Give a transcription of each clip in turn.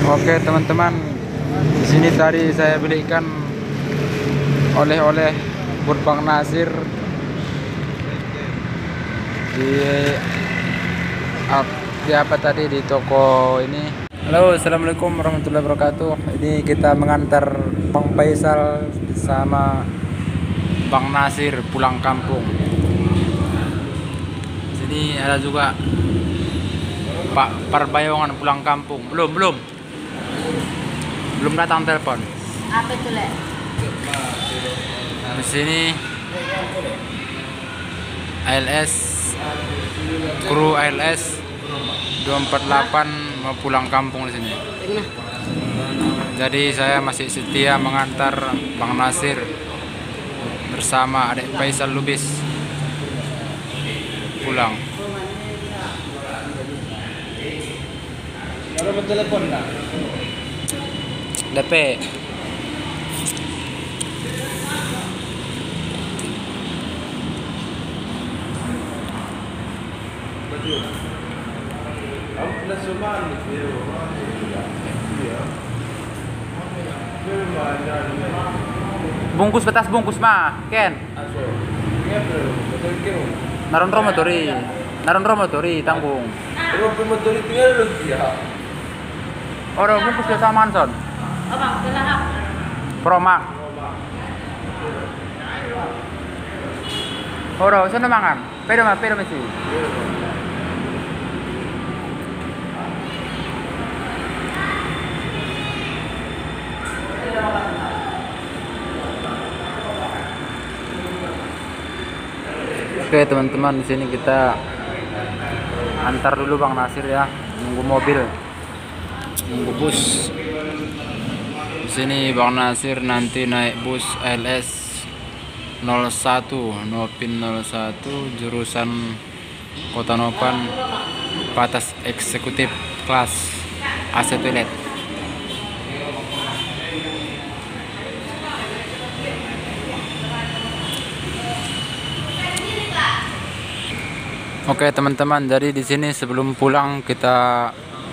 Oke teman-teman, di sini tadi saya belikan oleh-oleh buat Bang Nasir di apa tadi di toko ini. Halo, assalamualaikum warahmatullahi wabarakatuh. Ini kita mengantar Bang Faisal sama Bang Nasir pulang kampung. Sini ada juga Pak Parbayongan pulang kampung. Belum datang telepon. Apa itu, Le? Di sini ALS kru ALS 248 mau pulang kampung di sini. Jadi saya masih setia mengantar Bang Nasir bersama adik Faisal Lubis pulang. Kalau bertelepon enggak? DP. Betul. Kamu pernah suman gitu. Iya. Bungkus betas bungkus mah, Ken. Aso. Iya, betul kiro. Naron romotori tanggung. Kalau pemotor tinggal lagi ya. Orang bungkus biasa Manson. Oh, Bang, gelap. Promak. Ora, sana mangan. Pero masih. Oke teman-teman, di sini kita antar dulu Bang Nasir ya, nunggu mobil, nunggu bus. Di sini Bang Nasir nanti naik bus LS 01 Nopin 01 jurusan Kota Nopan, batas eksekutif kelas AC toilet. Oke teman-teman, jadi di sini sebelum pulang kita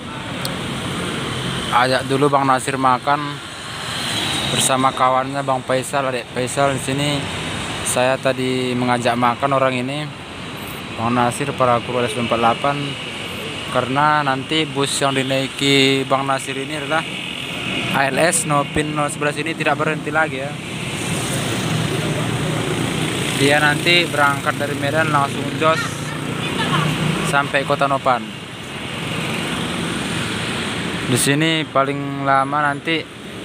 ajak dulu Bang Nasir makan bersama kawannya Bang Faisal, adik Faisal. Di sini saya tadi mengajak makan orang ini, Bang Nasir para kru ALS 248, karena nanti bus yang dinaiki Bang Nasir ini adalah ALS Nopin 011 ini tidak berhenti lagi ya. Dia nanti berangkat dari Medan langsung jos sampai Kota Nopan. Di sini paling lama nanti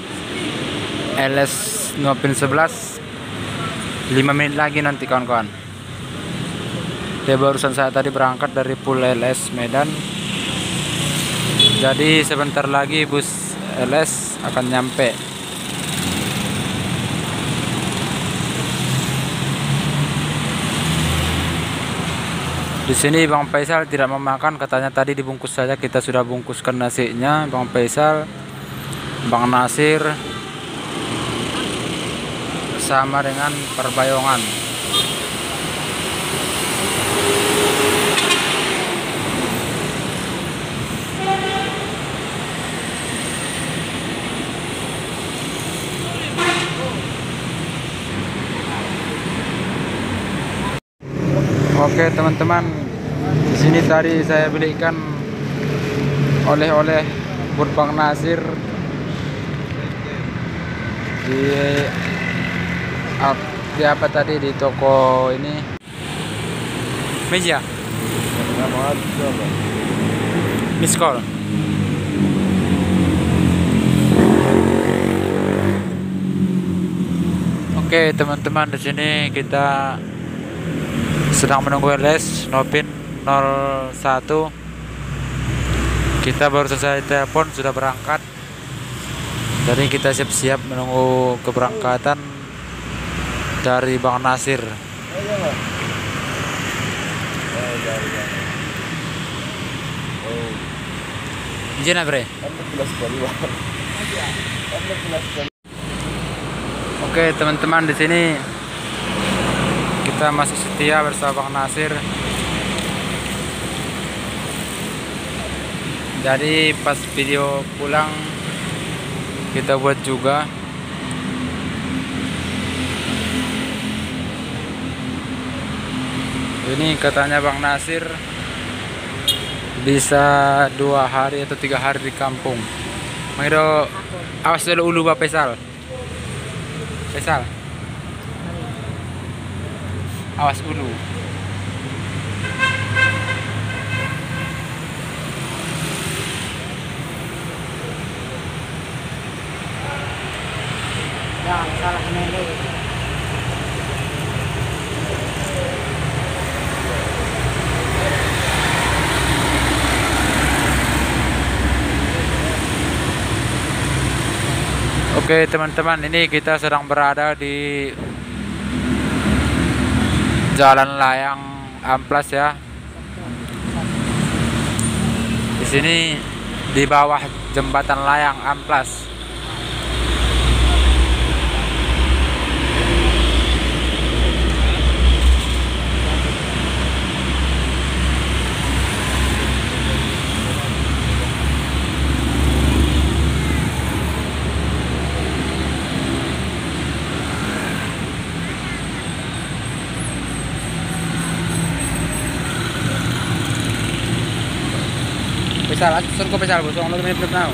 LS Nopin 11 5 menit lagi nanti kawan-kawan. Dia barusan saya tadi berangkat dari Pool LS Medan. Jadi sebentar lagi bus LS akan nyampe. Di sini Bang Faisal tidak mau makan, katanya tadi dibungkus saja, kita sudah bungkuskan nasinya. Bang Faisal, Bang Nasir bersama dengan Parbayongan. Oke teman-teman, di sini tadi saya belikan oleh-oleh buat Bang Nasir di apa tadi di toko ini. Meja. Miss call. Oke teman-teman, di sini kita sedang menunggu LS Nopin 01. Kita baru selesai telepon, sudah berangkat. Jadi kita siap-siap menunggu keberangkatan dari Bang Nasir. Izin bre. Oke teman-teman, di sini kita masih setia bersama Bang Nasir Jadi pas video pulang kita buat juga. Ini katanya Bang Nasir bisa 2 hari atau 3 hari di kampung. Mangiro awas dulu ulu Bapak Faisal. Faisal. Awas ulu. Jangan salah milih. Oke teman-teman, ini kita sedang berada di Jalan Layang Amplas ya. Di sini di bawah jembatan layang Amplas. Pesal, suruh ko pesal, gusto ko mag-flip na.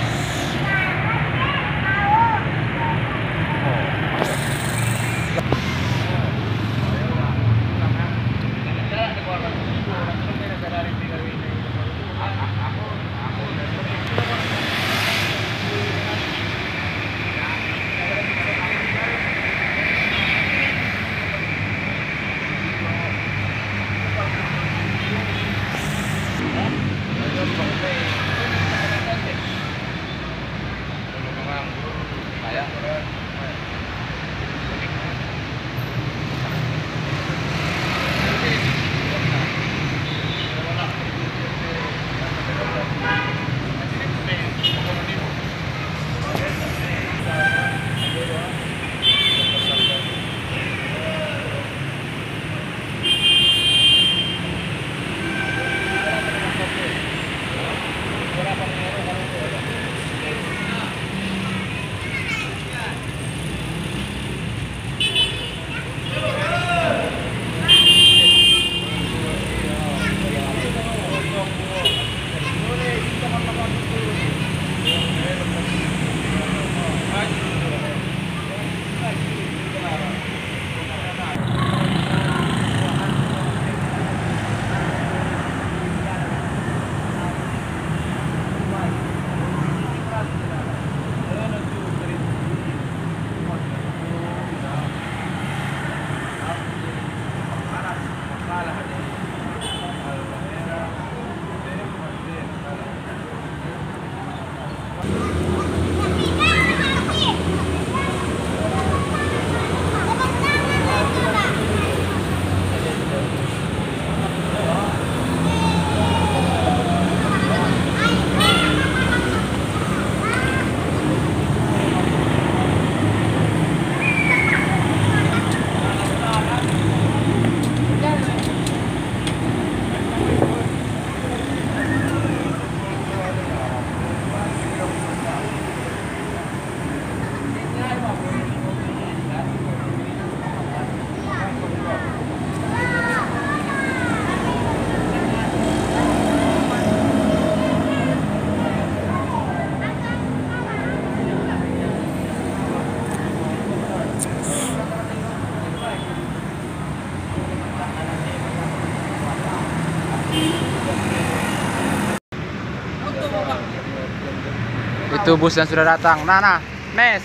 Itu bus yang sudah datang. Nah, Nes.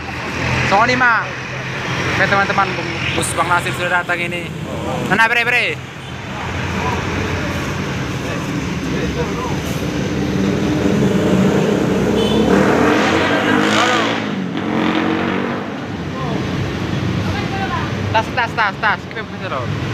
Songo 5. Oke teman-teman, bus Bang Nasir sudah datang ini. Nah, bre. Tas. Kita bisa